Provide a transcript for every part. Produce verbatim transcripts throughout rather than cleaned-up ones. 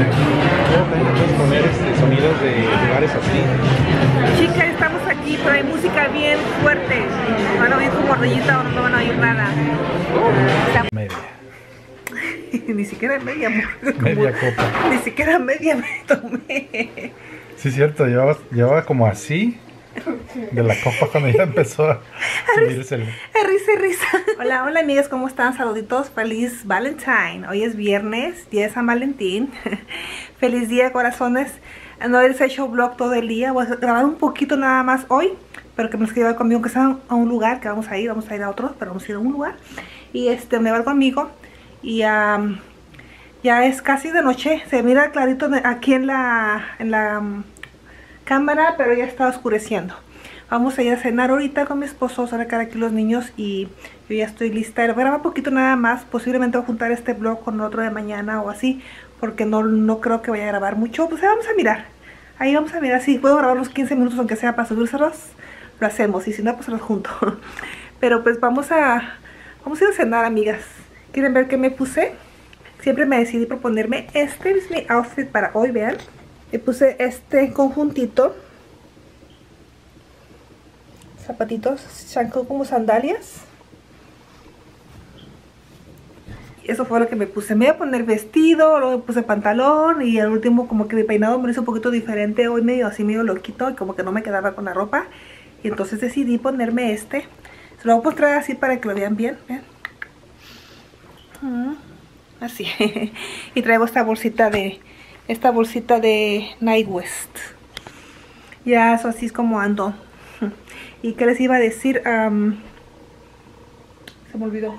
Puedes poner este, sonidos de lugares así. Chicas, estamos aquí, pero hay música bien fuerte. Van a oír como ardillita o no van a oír nada. Media. Ni siquiera media, amor. Media copa. Ni siquiera media me tomé. Sí, es cierto, llevaba, llevaba como así de la copa cuando ya empezó a subirse el... Risa, risa. Hola, hola amigas, ¿cómo están? Saluditos, feliz Valentine. Hoy es viernes, día de San Valentín. Feliz día, corazones. No les he hecho vlog todo el día, voy a grabar un poquito nada más hoy, pero que me los llevar conmigo, que sea a un lugar, que vamos a ir, vamos a ir a otro, pero vamos a ir a un lugar. Y este, me va conmigo y um, ya es casi de noche, se mira clarito aquí en la, en la um, cámara, pero ya está oscureciendo. Vamos a ir a cenar ahorita con mi esposo, a sacar aquí los niños y yo ya estoy lista. Voy a grabar un poquito nada más, posiblemente voy a juntar este vlog con otro de mañana o así, porque no, no creo que vaya a grabar mucho. Pues vamos a mirar, ahí vamos a mirar si puedo grabar unos quince minutos aunque sea para subírselos, lo hacemos, y si no pues los junto. Pero pues vamos a, vamos a ir a cenar, amigas. ¿Quieren ver qué me puse? Siempre me decidí por ponerme, este es mi outfit para hoy, vean. Me puse este conjuntito, zapatitos, chancó como sandalias. Y eso fue lo que me puse. Me iba a poner vestido, luego me puse pantalón y al último como que mi peinado me hizo un poquito diferente. Hoy medio así, medio loquito y como que no me quedaba con la ropa. Y entonces decidí ponerme este. Se lo voy a mostrar así para que lo vean bien. ¿Vean? Así. Y traigo esta bolsita de esta bolsita de Night West. Ya eso así es como ando. ¿Y qué les iba a decir? Um, se me olvidó.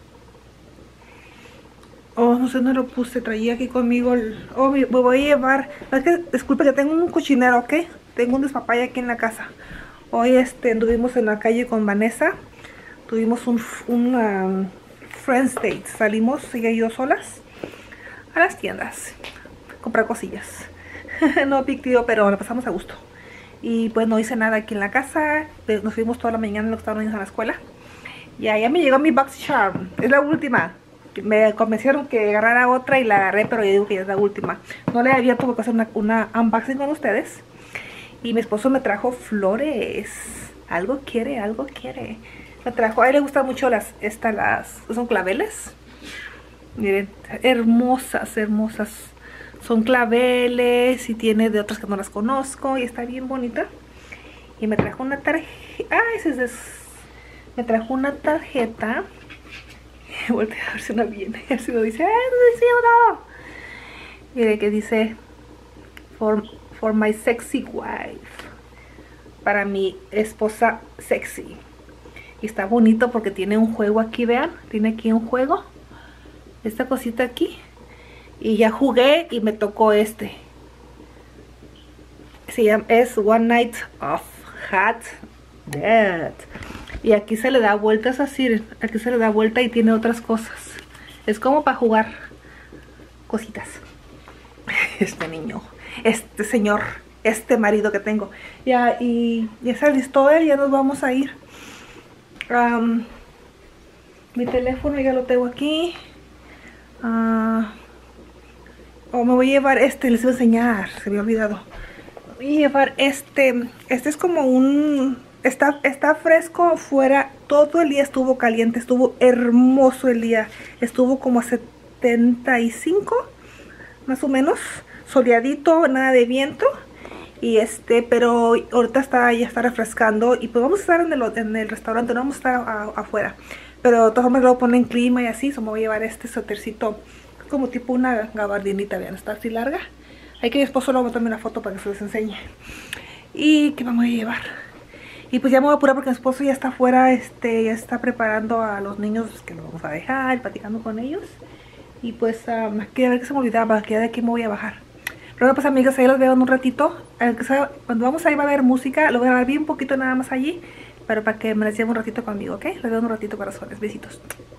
Oh, no sé, no lo puse. Traía aquí conmigo el... Oh, me, me voy a llevar... Es que, disculpe que tengo un cochinero, ¿ok? Tengo un despapalle aquí en la casa. Hoy este, anduvimos en la calle con Vanessa. Tuvimos un... un um, Friends Date, salimos ella y yo solas a las tiendas comprar cosillas. No big deal, pero la pasamos a gusto. Y pues no hice nada aquí en la casa. Nos fuimos toda la mañana, los estaban niños a la escuela. Y ya me llegó mi Box Charm, es la última. Me convencieron que agarrara otra y la agarré, pero yo digo que ya es la última. No le he abierto porque hacer una, una unboxing con ustedes. Y mi esposo me trajo flores. Algo quiere, algo quiere. Me trajo, a él le gustan mucho las, estas, las, son claveles. Miren, hermosas, hermosas. Son claveles y tiene de otras que no las conozco y está bien bonita. Y me trajo una tarjeta, ah, ese es de, me trajo una tarjeta. Voltea a ver si no viene, a ver si no dice, ah, no dice uno. Miren que dice, for, for my sexy wife. Para mi esposa sexy. Y está bonito porque tiene un juego aquí, vean. Tiene aquí un juego. Esta cosita aquí. Y ya jugué y me tocó este. Se llama, es One Night of Hat Dead. Y aquí se le da vueltas así. Aquí se le da vuelta y tiene otras cosas. Es como para jugar cositas. Este niño. Este señor. Este marido que tengo. Ya, y ya se alistó él. Ya nos vamos a ir. Um, mi teléfono ya lo tengo aquí. Uh, oh, me voy a llevar este, les voy a enseñar, se me había olvidado. Voy a llevar este, este es como un, está, está fresco afuera, todo el día estuvo caliente, estuvo hermoso el día, estuvo como a setenta y cinco, más o menos, soleadito, nada de viento. Y este, pero ahorita está, ya está refrescando. Y pues vamos a estar en el, en el restaurante, no vamos a estar a, a, afuera. Pero de todas formas luego ponen clima y así. So me voy a llevar este suétercito, como tipo una gabardinita, vean, está así larga. Hay que mi esposo luego tomarme una foto para que se les enseñe. Y ¿qué me voy a llevar? Y pues ya me voy a apurar porque mi esposo ya está afuera, este, ya está preparando a los niños que los vamos a dejar, platicando con ellos. Y pues um, aquí a ver que se me olvidaba, que de aquí me voy a bajar. Pero pues amigas, ahí los veo en un ratito. Cuando vamos a ir va a haber música. Lo voy a grabar bien un poquito nada más allí, pero para que me les lleve un ratito conmigo, ¿ok? Los veo en un ratito, corazones. Besitos.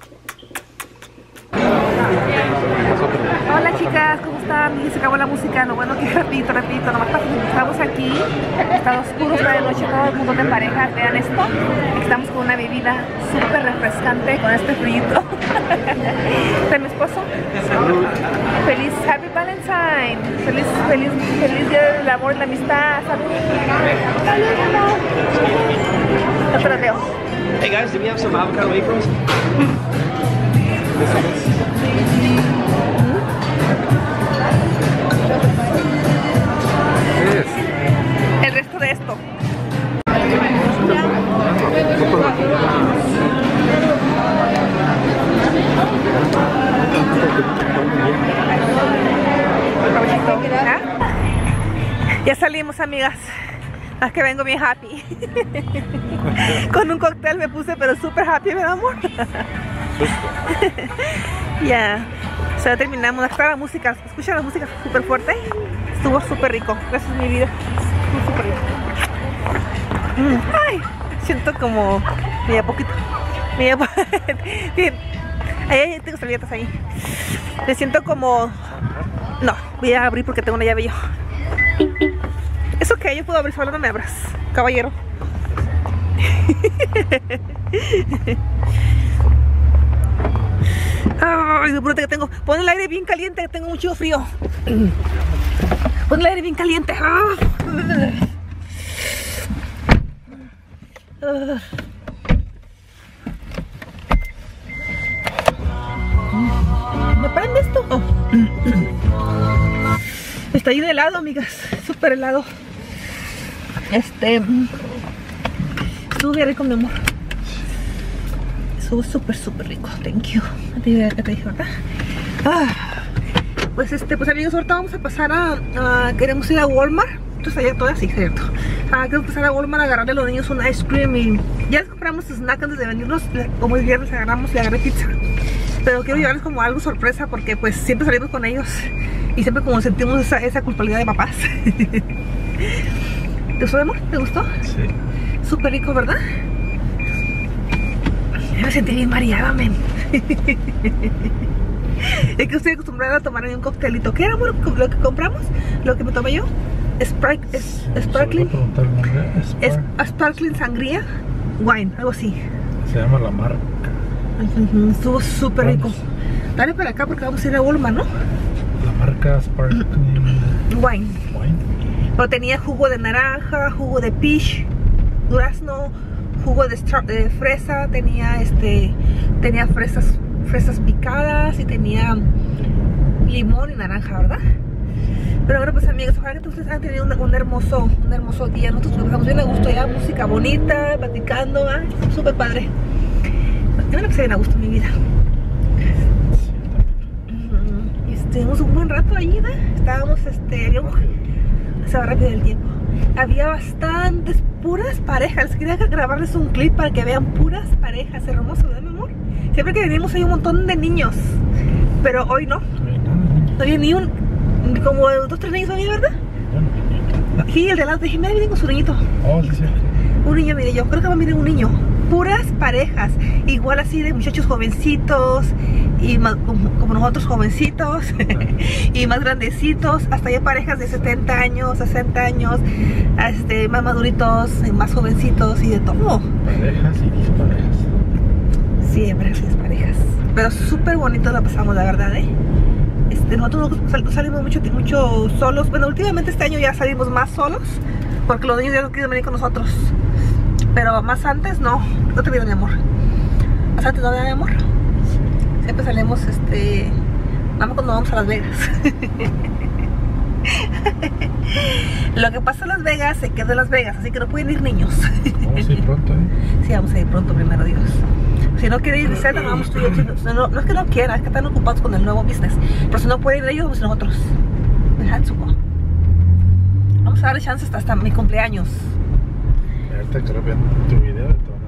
Hola chicas, ¿cómo están? Y se acabó la música. Lo bueno que repito, repito, nomás para que estamos aquí. Está oscuro, está de noche, todo el mundo de pareja. Vean esto. Estamos con una bebida súper refrescante con este frío. ¿De mi esposo? Salud. Feliz Happy Valentine. Feliz, feliz, feliz día del amor y la amistad. Salud. Salud, amor. No te lo veo. Hey guys, do we have some avocado egg rolls? ¿Qué es? El resto de esto. ¿Ah? Ya salimos, amigas. Es que vengo bien happy. Con un cóctel me puse, pero súper happy, ¿verdad, amor? Ya. Yeah. O sea, terminamos. Está la música. Escucha la música súper fuerte. Estuvo súper rico. Gracias, mi vida. Estuvo súper rico. Mm. Ay, siento como. Mira, poquito. Mira, bien. Ahí tengo servilletas ahí. Me siento como. No, voy a abrir porque tengo una llave yo. ¿Es ok? Yo puedo abrir, solo no me abras, caballero. Ay, de pronto que tengo. Pon el aire bien caliente, que tengo mucho frío. Pon el aire bien caliente. ¿Me prende esto? Oh. Está ahí de helado, amigas. Súper helado. Este. Estuvo bien rico, mi amor. Estuvo súper, súper rico. Thank you. Te dije, ¿verdad? Ah, pues este, pues amigos, ahorita vamos a pasar a. a queremos ir a Walmart. Entonces allá todo así, cierto. Ah, queremos pasar a Walmart a agarrarle a los niños un ice cream. Y ya les compramos snack antes de venirnos. Como el viernes agarramos y agarré pizza. Pero quiero llevarles como algo sorpresa porque pues siempre salimos con ellos. Y siempre como sentimos esa, esa culpabilidad de papás. ¿Te gustó, amor? ¿Te gustó? Sí. Súper rico, ¿verdad? Me sentí bien mareada, men. Es que estoy acostumbrada a tomar un coctelito. ¿Qué era, amor? Lo que compramos, lo que me tomé yo. Sprite, es, sparkling. Es sparkling sangría wine, algo así. Se llama la marca. Uh-huh. Estuvo súper rico. Dale para acá porque vamos a ir a Walmart, ¿no? La marca Sparkling Wine. Wine. Pero tenía jugo de naranja, jugo de peach, durazno, jugo de, de fresa, tenía este, tenía fresas, fresas picadas y tenía limón y naranja, ¿verdad? Pero bueno, pues amigos, ojalá que ustedes hayan tenido un, un hermoso, un hermoso día. Nosotros nos pasamos bien a gusto ya, música bonita, platicando, ¿eh? Súper padre. Yo me la pasé bien a gusto en mi vida. Uh-huh. Y estuvimos un buen rato ahí, ¿no? Estábamos, este, habíamos, se va rápido el tiempo. Había bastantes, puras parejas. Les quería grabarles un clip para que vean puras parejas. Es hermoso, ¿verdad, mi amor? Siempre que venimos hay un montón de niños. Pero hoy no. No había ni un, como dos, tres niños había, ¿verdad? Sí, el de al lado. Dije, mira, viene con su niñito. Oh, sí, sí. Un niño, mire, yo creo que va a venir un niño. Puras parejas, igual así de muchachos jovencitos y más, como, como nosotros jovencitos y más grandecitos, hasta ya parejas de setenta años, sesenta años, este, más maduritos, más jovencitos y de todo. Parejas y disparejas. Sí, parejas y disparejas. Pero súper bonito la pasamos, la verdad, ¿eh? Este, nosotros no salimos mucho, mucho solos. Bueno, últimamente este año ya salimos más solos porque los niños ya no quieren venir con nosotros. Pero más antes no, no te olvides, mi amor. Más antes no, mi amor. Siempre salimos, este, nada más cuando vamos a Las Vegas. Lo que pasa en Las Vegas se queda en Las Vegas, así que no pueden ir niños. Vamos a ir pronto, ¿eh? Sí, vamos a ir pronto, primero Dios. Si no quiere ir de cena, vamos tú y yo. No, no es que no quiera, es que están ocupados con el nuevo business. Pero si no pueden ir ellos, vamos nosotros. Vamos a darle chance hasta, hasta mi cumpleaños. Ahorita quiero ver tu video de todo.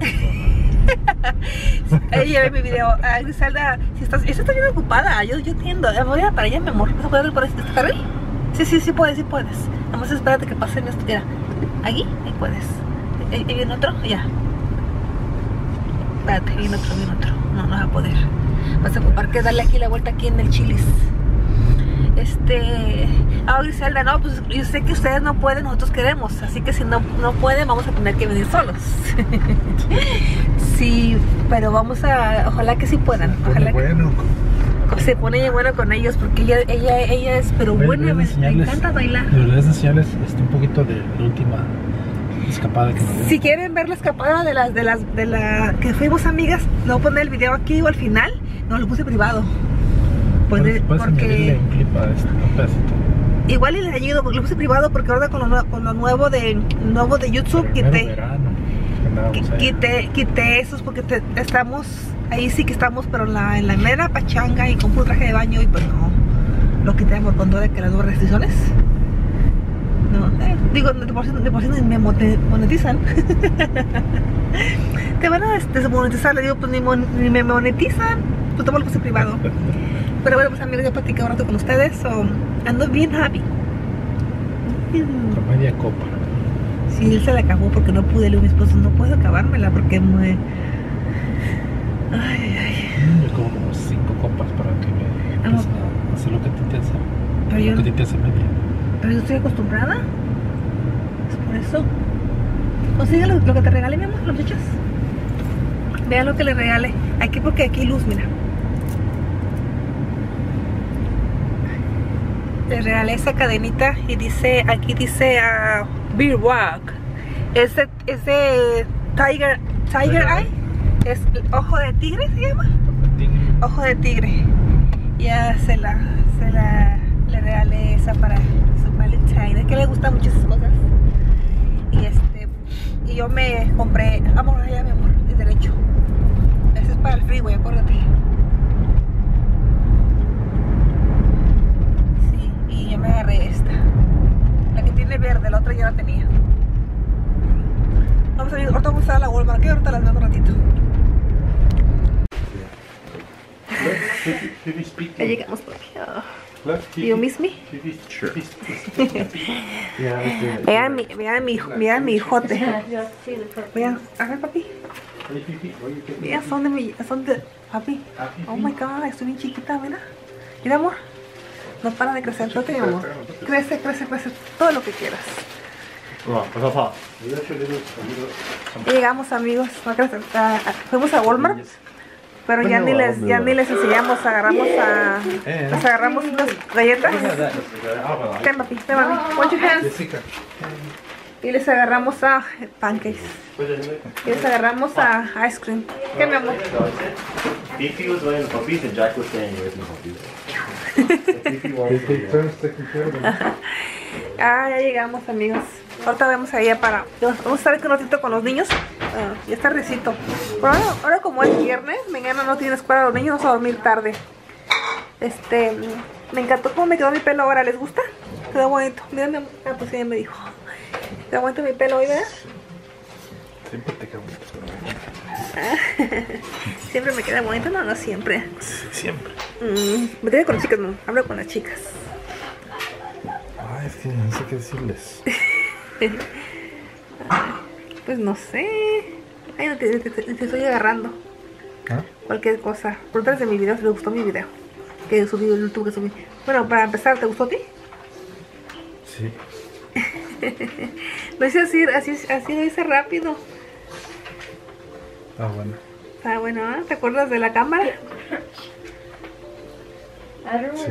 Ella ve mi video. Ah, Griselda, si estás, ella está bien ocupada. Yo, yo entiendo. Voy a para allá, mi amor. ¿Vas a poder ir por este carril? Sí, sí, sí puedes, sí puedes. Nada más espérate que pasen esto. Mira, aquí, ahí puedes. ¿Ahí viene otro? Ya. Espérate, ahí viene otro, viene otro. No, no vas a poder. Vas a ocupar que darle aquí la vuelta aquí en el Chili's. Este, ah, Griselda, no, pues yo sé que ustedes no pueden, nosotros queremos, así que si no, no pueden, vamos a tener que venir solos. Sí, pero vamos a, ojalá que sí puedan, ojalá bueno, que... se pone bien buena con ellos porque ella, ella, ella es pero buena, me, me encanta bailar. Deberías enseñarles este, un poquito de la última escapada que nos dio. Si quieren ver la escapada de las de las de la que fuimos amigas, no voy a poner el video aquí o al final. No, lo puse privado. Puedes, puedes porque añadirle un clip a este, un pedacito. Igual y le ayudo, lo puse privado porque ahora con lo, con lo nuevo de nuevo de YouTube quité, verano, quité, quité esos porque te, estamos ahí sí que estamos, pero en la, en la mera pachanga y con puro traje de baño y pues no, lo quitamos con todo de que las nuevas restricciones. No, eh, digo, de por sí, de por sí me monetizan. Te van a desmonetizar, le digo, pues ni, mon, ni me monetizan, pues todo lo puse privado. Pero bueno, pues amigos, ya platiqué un rato con ustedes, so, ando bien happy. Con media copa. Sí, él se la acabó porque no pude, le digo a mi esposo, no puedo acabármela porque me... Ay, ay. Yo como como cinco copas para que me empieces a hacer lo que te te hace. Pero yo, lo que te hace media. Pero yo estoy acostumbrada. Es por eso. Consigue lo, lo que te regale, mi amor, los muchachos. Vean lo que le regale. Aquí porque aquí hay luz, mira. Le regalé esa cadenita y dice, aquí dice uh, Beer Walk. Ese, ese Tiger, Tiger Eye, es ojo de tigre, se llama. Ojo de tigre. Ya se la, se la, le regalé esa para su Valentine. Es que le gustan mucho esas cosas. Y este, y yo me compré, vamos allá, mi amor, de derecho. Ese es para el freeway, acuérdate. Y yo me agarré esta, la que tiene verde, la otra ya la tenía. Vamos a ir, ahorita vamos a la Walmart, que ahorita las veo un ratito. Ya llegamos por aquí. Oh. You miss me? Vean mi, vean mi, vean mi hijote. Vean, a ver papi. Vean, son de mi, son de, papi. Oh my god, estoy bien chiquita, mira. Mira amor. No para de crecer, no te amor. Crece, crece, crece, todo lo que quieras. Y llegamos amigos, fuimos a Walmart, pero ya ni les, ya ni les enseñamos, agarramos a, les agarramos unas galletas. Ten papi, ten mami, watch your hands. Y les agarramos a pancakes. Y les agarramos a ice cream. ¿Qué, mi amor? Fifi was wearing the puppies and Jack was staying away from the puppies. Ah, ya llegamos amigos. Ahorita vamos allá para... Vamos a estar aquí un ratito con los niños. Uh, ya está recito. Pero ahora, ahora como es viernes, mañana no tiene escuela, los niños vamos a dormir tarde. Este... Me encantó cómo me quedó mi pelo ahora. ¿Les gusta? Quedó bonito. Mira, mi amor. Ah, pues ella me dijo. Quedó bonito mi pelo hoy, ¿verdad? Siempre te queda bonito. Siempre me queda bonito, no, no siempre. Sí, siempre. Mm, me tengo con las chicas, no, hablo con las chicas. Ay, es que no sé qué decirles. Pues no sé. Ay, no te, te, te, te estoy agarrando. ¿Ah? Cualquier cosa. Pregúntales de mi video si les gustó mi video. Que subí el YouTube que subí. Bueno, para empezar, ¿te gustó a ti? Sí. Lo hice así, así, así lo hice rápido. Ah, bueno. Ah, bueno, ¿eh? ¿Te acuerdas de la cámara? Sí.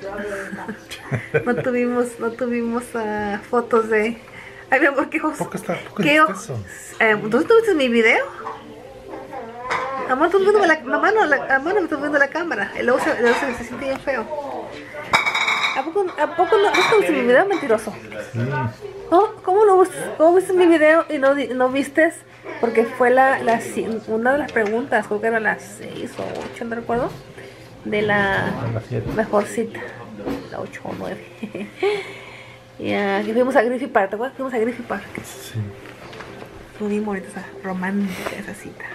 No tuvimos, no tuvimos uh, fotos de... Ay, mi amor, ¿qué cosa? ¿Por qué está? ¿Por qué ¿Qué es eso? Eh, ¿Tú tuviste mi video? Amor, tú viendo la, mamá no, la, amor, no me estás viendo la cámara. El luego se, luego se, se siente bien feo. ¿A poco, a poco no, no viste mi video, mentiroso? Sí. ¿Oh? ¿Cómo, no, ¿Cómo viste mi video y no, no viste? Porque fue la, la, una de las preguntas, creo que era las seis o ocho, no recuerdo, de la mejor cita, la ocho o nueve. Ya, que fuimos a Griffith Park, ¿te acuerdas? Fuimos a Griffith Park. Sí. Fue bien bonita, esa, romántica esa cita.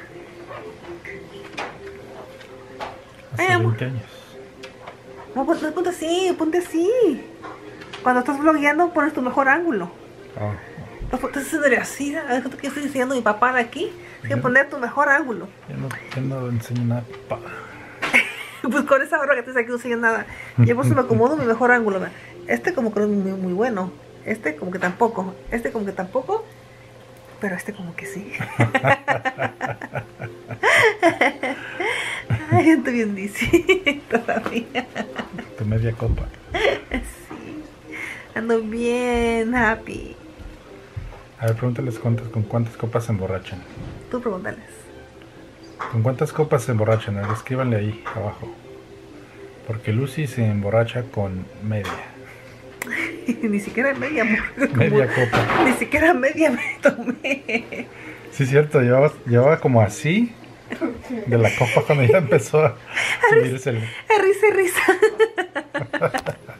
Hace Ay, veinte años. No, no, ponte así, ponte así. Cuando estás vlogueando pones tu mejor ángulo. Oh. No, estás haciendo así, que estoy enseñando a mi papá de aquí. Tienes que poner tu mejor ángulo. Yo no, yo no enseño nada, papá. Pues con esa barba que tienes aquí no enseño nada. Yo por eso me acomodo mi mejor ángulo. Este como que no es muy, muy bueno. Este como que tampoco. Este como que tampoco. Pero este como que sí. Ay, estoy bien dice todavía. Tu media copa. Sí. Ando bien happy. A ver, pregúntales cuántas, con cuántas copas se emborrachan. Tú pregúntales. ¿Con cuántas copas se emborrachan? A ver, escríbanle ahí abajo. Porque Lucy se emborracha con media. Ni siquiera media, amor. Media copa. Ni siquiera media me tomé. Sí, es cierto, llevaba, llevaba como así de la copa cuando ya empezó a subirse el... Risa y risa.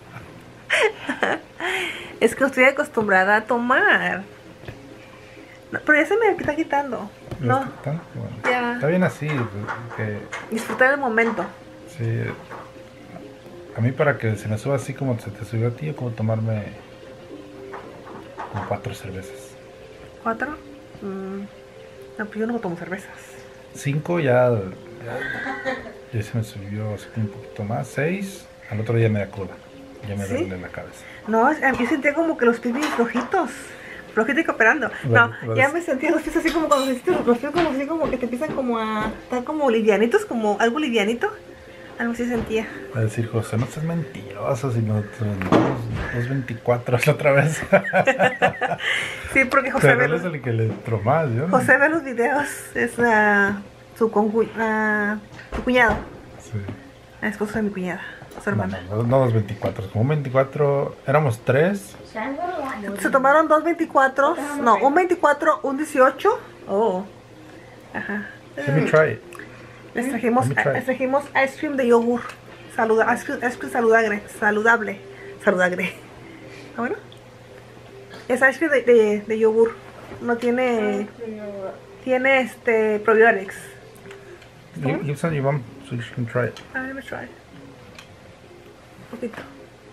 Es que estoy acostumbrada a tomar. No, pero ya se me está quitando. No, ¿Está? Bueno, ya. está bien así. Que, Disfrutar el momento. sí, a mí para que se me suba así como se te subió a ti, yo como tomarme como cuatro cervezas. ¿Cuatro? Mm, no, pues yo no tomo cervezas. Cinco ya, ya, ya se me subió así un poquito más. Seis, al otro día me da cruda. Ya me ¿Sí? duele la cabeza. No, yo sentía como que los pies bien flojitos. Flojitos y cooperando. No, Bueno, bueno, ya es- me sentía los pies así como cuando hiciste los pies como así como que te empiezan como a estar como livianitos, como algo livianito. Algo así sentía. Va a decir José, no seas mentiroso, sino dos veinticuatro otra vez. Sí, porque José Pero ve él es los, el que le entró más, yo no. José ve los videos. Es ah, su, concu- ah, su cuñado. Sí. La esposa de mi cuñada. Su No, hermana. no, no dos veinticuatro, como un veinticuatro, éramos tres. Se tomaron dos veinticuatro. No, un veinticuatro, un dieciocho. Oh. Ajá. Let me try it. Les trajimos, Let me try. les trajimos ice cream de yogur. Saluda, ice cream, ice cream saludable. Saludable. Saludable. ¿Está bueno? Es ice cream de, de, de yogur. No tiene. Tiene este. Probiotics. Give, give some to your mom so she can try it. Ah, let me try. Un poquito.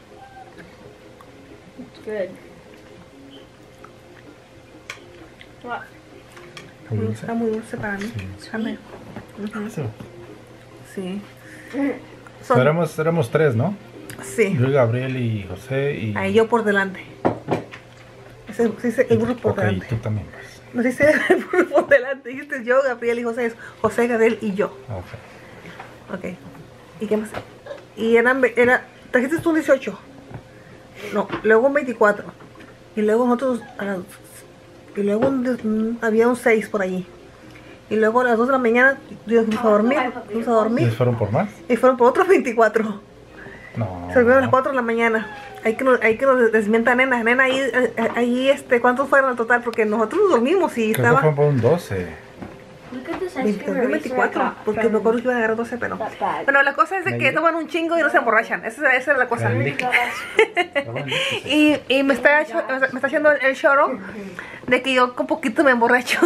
It's good. What? How do you say? Está muy dulce para mí. Sí. Déjame. Ujú. Eso. Sí. So, Son- éramos, éramos tres, ¿no? sí. Yo, Gabriel y José y... Ahí yo por delante. Ese, sí, sí, el burro por Ok, y delante. tú también, pues. No dice el burro por delante. Dijiste yo, Gabriel y José. Es José, Gabriel y yo. Ok. Ok. ¿Y qué más? Y eran, ve- era, trajiste tú un dieciocho. No, luego un veinticuatro. Y luego nosotros, a las- y luego un de- un- había un seis por allí. Y luego a las dos de la mañana yo fuimos a dormir, fuimos a ¿Y dormir. fueron por más? Y fueron por otros veinticuatro. No. Se volvieron a las cuatro de la mañana. Hay que nos, hay que nos desmienta nena. Nena, ahí, eh, ahí este, ¿cuántos fueron al total? Porque nosotros dormimos y Creo que estaba fueron por un doce. Look at this ice veinte, cream eraser I veinticuatro. got Porque from me acuerdo que iban a agarrar doce, pero... that bag. Bueno, la cosa es de que Medio. toman un chingo y no se emborrachan. Esa, esa es la cosa. El We líquido. got ice cream. Y, y me, está, hecho- me está haciendo el choro de que yo con poquito me emborracho.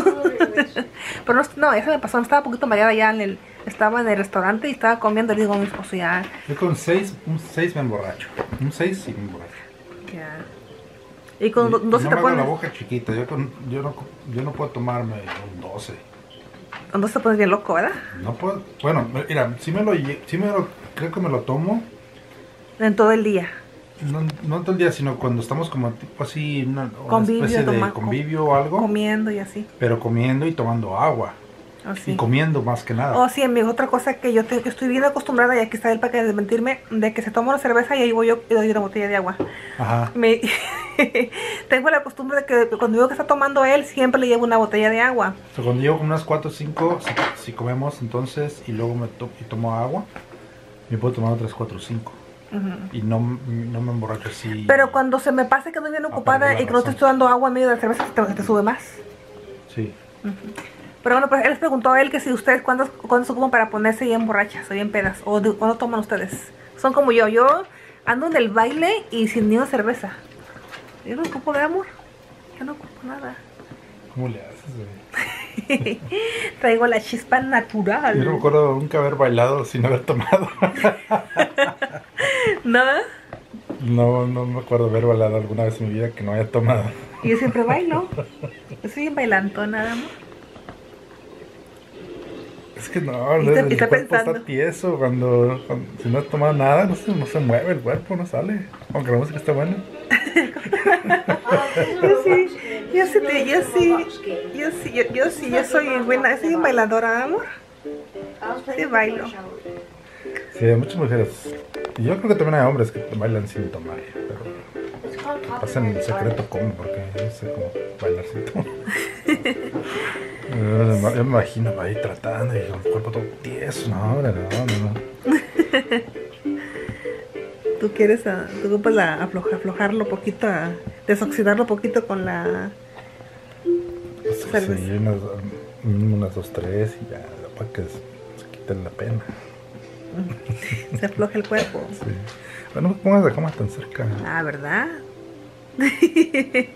Pero no, no, eso me pasó. Estaba un poquito mareada ya en el... Estaba en el restaurante y estaba comiendo. Le digo a mi esposo ya... Yo con seis, un seis me emborracho. Un seis sí me emborracho. ya. Y con Y- do- y doce no te me hago la pones... boca chiquita. Yo, con, yo, no, yo no puedo tomarme un doce. Con doce te pones bien loco, ¿verdad? No puedo. Bueno, mira, si me lo, lle- sí me lo creo que me lo tomo. En todo el día. No, no todo el día, sino cuando estamos como tipo así, una, una Convivio, especie de toma- convivio o algo. Comiendo y así. Pero comiendo y tomando agua. Así. Y comiendo más que nada. Oh, sí, amigo, otra cosa que yo, te- yo estoy bien acostumbrada, y aquí está él para que desmentirme, de que se toma una cerveza y ahí voy yo y le doy una botella de agua. Ajá. Me, tengo la costumbre de que cuando veo que está tomando él, siempre le llevo una botella de agua. O sea, cuando llevo como unas cuatro o cinco, si, si comemos entonces y luego me to- y tomo agua, me puedo tomar otras cuatro o cinco. Y no, no me emborracho así. Pero cuando se me pase que ando bien ocupada perder la y que no te razón. estoy dando agua en medio de la cerveza, te, te sube más. Sí. Pero bueno, pues él les preguntó a él que si ustedes cuántos cuántos ocupan para ponerse bien borrachas o bien pedas, o de- cuándo toman ustedes. Son como yo, yo ando en el baile y sin ni una cerveza. Yo no ocupo de amor, yo no ocupo nada. ¿Cómo le haces, güey? Traigo la chispa natural. Yo no me acuerdo nunca haber bailado sin haber tomado. ¿No? No, no me acuerdo haber bailado alguna vez en mi vida que no haya tomado. Y yo siempre bailo. Yo soy bien bailando, nada más. Es que no, Y el, está- el está cuerpo pensando. está tieso cuando, cuando- si no has tomado nada, no se, no se mueve el cuerpo, no sale. Aunque la música está buena. Yo sí, yo sí, te- yo sí, yo sí, yo, yo sí, yo soy buena, soy bailadora, amor. Sí bailo. Sí, hay muchas mujeres. Y yo creo que también hay hombres que bailan sin tomar. Pero It's called pasan el secreto cómo, porque no sé cómo bailar sin tomar. Yo me imagino ahí tratando y con el cuerpo todo tieso. No, hombre, no, no, no. Tú quieres, ah, tú ocupas la, afloja- aflojarlo poquito, ah, desoxidarlo poquito con la... Pues, Cerveza. sí, unas, mínimo unas dos, tres y ya, para que se, se quiten la pena. Se afloja el cuerpo. Sí. Bueno, no me pongas la cama tan cerca. Ah, ¿verdad? Ay,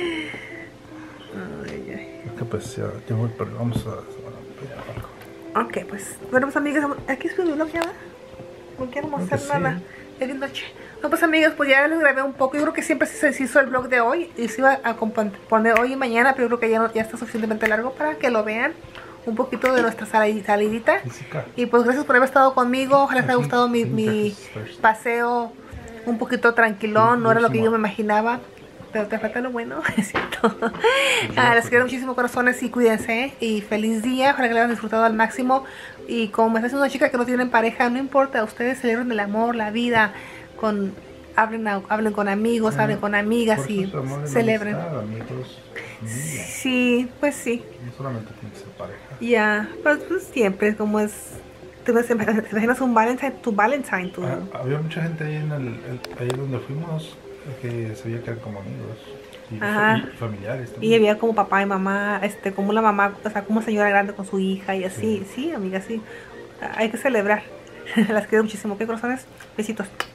ay. Es que pues ya, ya voy, pero vamos a... Bueno, pues ya algo. Ok, pues, bueno, pues amigas, aquí es mi vlog ya, ¿verdad? No queremos Creo que hacer nada. sí. Ya es noche. No, pues amigas, pues ya les grabé un poco. Yo creo que siempre se se hizo el vlog de hoy. Y se iba a comp- poner hoy y mañana, pero yo creo que ya, no, ya está suficientemente largo para que lo vean. Un poquito de nuestra sali- salidita. Física. Y pues gracias por haber estado conmigo. Ojalá les haya Aquí, gustado mi, en mi Texas First. paseo un poquito tranquilón. No era lo que yo Último. me imaginaba. Pero te falta lo bueno, es cierto. Ah, les quiero muchísimo, corazones, y cuídense. Y feliz día, ojalá que lo hayan disfrutado al máximo. Y como me está haciendo una chica que no tienen pareja, no importa, ustedes celebren el amor, la vida, con hablen, a- hablen con amigos, hablen con amigas Por y eso es amor y celebren. amistad, amigos, familia. Sí, pues sí. No solamente tiene que ser pareja. Ya, pues, pues siempre, como es. Tú te imaginas un Valentine, tu Valentine, tu. Ah, había mucha gente ahí en el, el- ahí donde fuimos que se veía que eran como amigos y, Ajá. y familiares Y también. había como papá y mamá, este, como una mamá, o sea, como una señora grande con su hija y así. Sí, amiga, sí. Hay que celebrar. Las quiero muchísimo. ¿Qué corazones? Besitos.